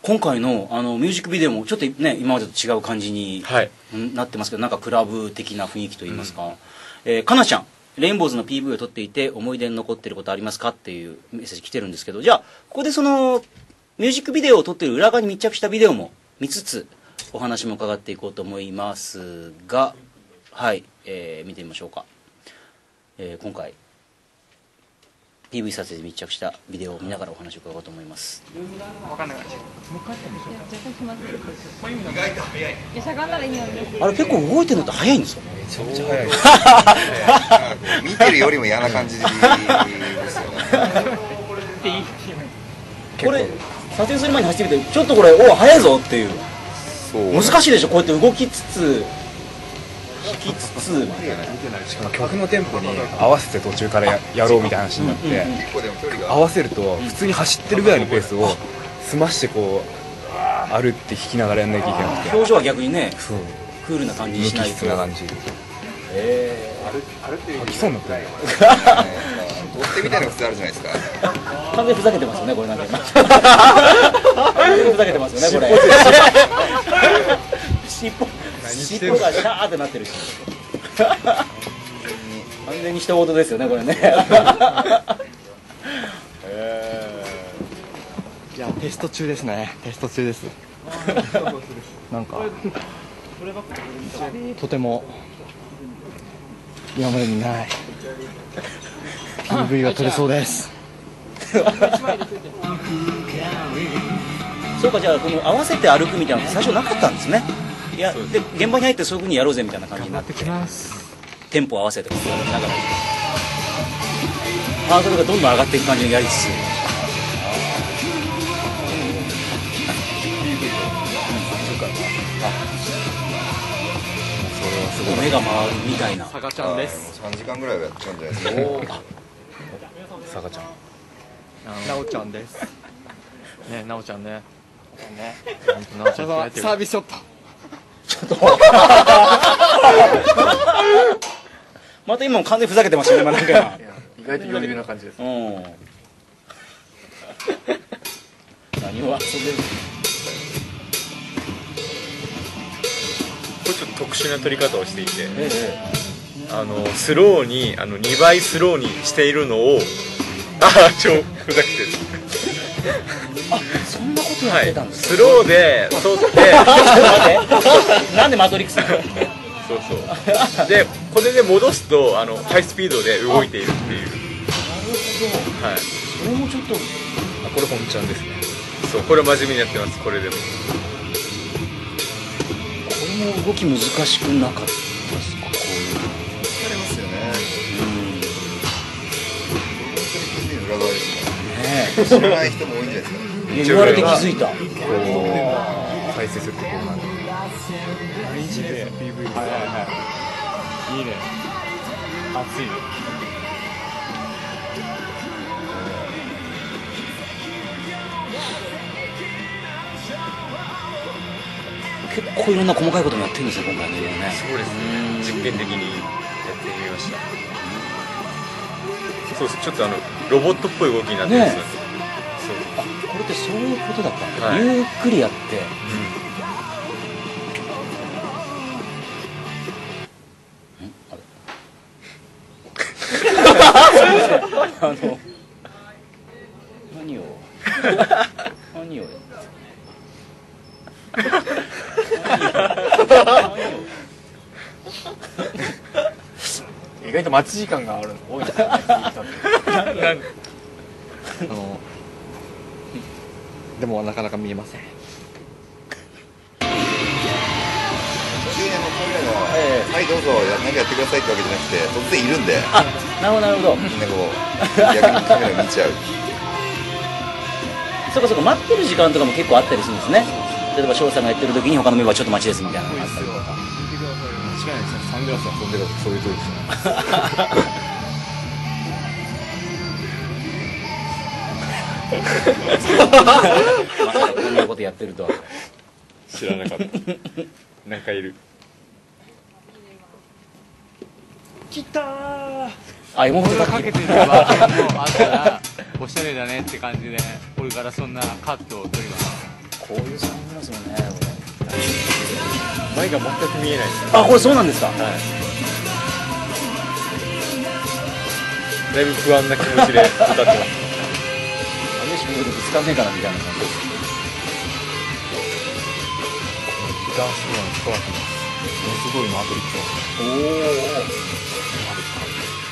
今回のミュージックビデオもちょっとね今までと違う感じになってますけど、なんかクラブ的な雰囲気といいますか、かなちゃんレインボーズの PV を撮っていて思い出に残っていることありますかっていうメッセージ来てるんですけど、じゃあここでそのミュージックビデオを撮っている裏側に密着したビデオも見つつお話も伺っていこうと思いますが、はい、見てみましょうか。今回 PV 撮影で密着したビデオを見ながらお話を伺おうと思います。 分かんなかった。もう一回やってみましょうか。若干気まずい。意外と早い。いや、しゃがんだらいいのに。 あれ結構動いてるのって早いんですか？ めちゃめちゃ早いです見てるよりも嫌な感じですよね。 これ撮影する前に走ってみてちょっとこれ早いぞっていう。難しいでしょ、こうやって動きつつ弾きつつ、 しかも曲のテンポに合わせて途中からやろうみたいな話になって、合わせると普通に走ってるぐらいのペースを済ましてこう歩って弾きながらやんなきゃいけなくて、 表情は逆にねクールな感じにしないと。 無機質な感じ。吐きそうになってない。 取ってみたいなの普通あるじゃないですか。 完全にふざけてますよねこれ。なんか完全にふざけてますよねこれ。尻尾がシャーってなってるし、完全に人事ですよねこれね。 いやテスト中ですね。テスト中です。なんかとても今までにない PV が撮れそうです。 そうか、じゃあこの合わせて歩くみたいなの最初なかったんですね。いやで現場に入ってそういう風にやろうぜみたいな感じになってきます。テンポ合わせてこうやりながらハードルがどんどん上がっていく感じにやりつつ、目が回るみたいな。 さがちゃんです。 3時間ぐらいはやっちゃうんじゃないですか。 さがちゃん。 なおちゃんです。 ね、なおちゃんね。 なおちゃんサービスショット。 ちょっとまた今も完全にふざけてましたよね。なんか意外と余裕な感じです。 何を遊んでる。 これちょっと特殊な撮り方をしていて、スローに2倍スローにしているのを超ふざけてる。 そんなことやってたんですか。 スローで撮ってなんでマトリックス。 そうそう。でこれで戻すとハイスピードで動いているっていう。なるほど。はい。 それもちょっとこれ本ちゃんですね。 そう、これ真面目にやってます。これでも。 これも動き難しくなかったですか。こういう。 疲れますよね。本当に PV の裏側ですね。知らない人も多いんじゃないですか。 言われて気づいた。 再生するとこうなる。 PV はいいいね。熱いね。 結構いろんな細かいこともやってるんですね今回ね。 そうですね。実験的にやってみました。そうです。ちょっとロボットっぽい動きになってるんですよ。 これってそういうことだったんだ、 はい、 ゆっくりやって、何を意外と待ち時間があるの多いんですよね。 でもなかなか見えません。 はいどうぞ何かやってくださいってわけじゃなくて突然いるんで、 なるほどなるほど。 みんなこう逆にカメラ見ちゃう。 そうかそうか、待ってる時間とかも結構あったりするんですね。例えば翔さんがやってる時に他のメンバーちょっと待ちですみたいなのがあったりとか。 間違いないですね。サングラス遊んでるとそういう通りですね。 まさかこんなことやってるとは知らなかった。なんかいる。 来たー。 あ、芋これ本がかけてるバージョンもあったらおしゃれだねって感じで、これからそんなカットを撮ります。 こういうサングラスもね、 前が全く見えないですね。 あ、これそうなんですか。 はい。だいぶ不安な気持ちで歌ってます。 激しく言うとぶつかんねえかなみたいな感じです。 ギターすごいの使われてます。すごいマトリックス。 おお。